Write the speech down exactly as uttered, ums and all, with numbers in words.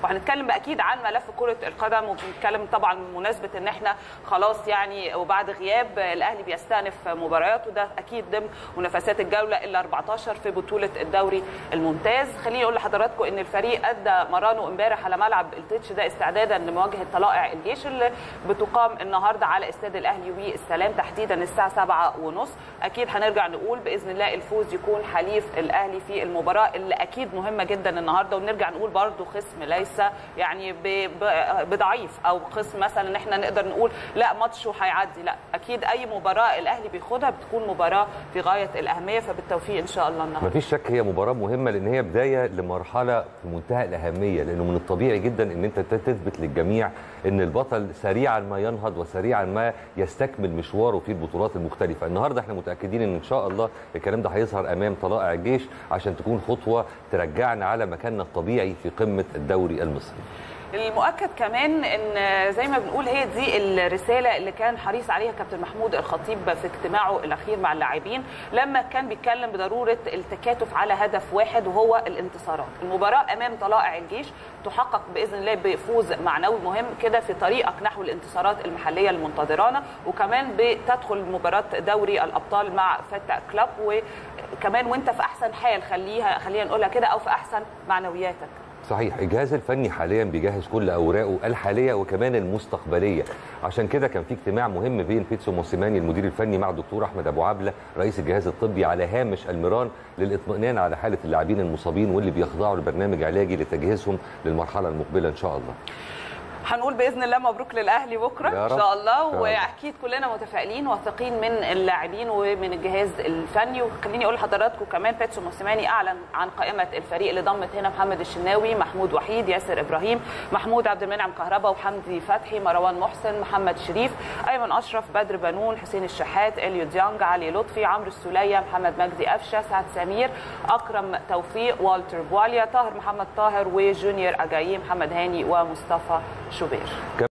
وهنتكلم اكيد عن ملف كره القدم، وبنتكلم طبعا بمناسبه ان احنا خلاص يعني وبعد غياب الاهلي بيستأنف مبارياته، ده اكيد ضمن منافسات الجوله ال أربعتاشر في بطوله الدوري الممتاز. خليني اقول لحضراتكم ان الفريق ادى مرانه امبارح على ملعب التتش ده استعدادا لمواجهه طلائع الجيش اللي بتقام النهارده على استاد الاهلي والسلام تحديدا الساعه سبعة ونص. اكيد هنرجع نقول باذن الله الفوز يكون حليف الاهلي في المباراه اللي اكيد مهمه جدا النهارده، ونرجع نقول برده خصم ليس يعني بضعيف او خصم مثلا ان احنا نقدر نقول لا ماتش وهيعدي، لا اكيد اي مباراه الاهلي بياخدها بتكون مباراه في غايه الاهميه، فبالتوفيق ان شاء الله النهارده. مفيش شك هي مباراه مهمه لان هي بدايه لمرحله في منتهى الاهميه، لانه من الطبيعي جدا ان انت تثبت للجميع ان البطل سريعا ما ينهض وسريعا ما يستكمل مشواره في البطولات المختلفه. النهارده احنا متاكدين ان ان شاء الله الكلام ده هيظهر امام طلائع الجيش عشان تكون خطوه ترجعنا على مكاننا الطبيعي في قمه الدوري المصري. المؤكد كمان ان زي ما بنقول هي دي الرساله اللي كان حريص عليها كابتن محمود الخطيب في اجتماعه الاخير مع اللاعبين لما كان بيتكلم بضروره التكاتف على هدف واحد وهو الانتصارات. المباراه امام طلائع الجيش تحقق باذن الله بفوز معنوي مهم كده في طريقك نحو الانتصارات المحليه المنتظرانا، وكمان بتدخل مباراه دوري الابطال مع فتح كلوب وكمان وانت في احسن حال، خليها خلينا نقولها كده، او في احسن معنوياتك. صحيح، الجهاز الفني حاليا بيجهز كل اوراقه الحاليه وكمان المستقبليه، عشان كده كان في اجتماع مهم بين بيتسو موسيماني المدير الفني مع الدكتور احمد ابو عبله رئيس الجهاز الطبي على هامش المران للاطمئنان على حاله اللاعبين المصابين واللي بيخضعوا لبرنامج علاجي لتجهيزهم للمرحله المقبله ان شاء الله. هنقول باذن الله مبروك للاهلي بكره ان شاء الله، واكيد كلنا متفائلين واثقين من اللاعبين ومن الجهاز الفني. وخليني اقول لحضراتكم كمان بيتسو موسيماني اعلن عن قائمه الفريق اللي ضمت هنا محمد الشناوي، محمود وحيد، ياسر ابراهيم، محمود عبد المنعم كهربا، وحمدي فتحي، مروان محسن، محمد شريف، ايمن اشرف، بدر بنون، حسين الشحات، اليو ديانج، علي لطفي، عمرو السوليه، محمد مجدي قفشه، سعد سمير، اكرم توفيق، والتر بواليا، طاهر محمد طاهر، وجونيور اجاييه، محمد هاني، ومصطفى شوبير.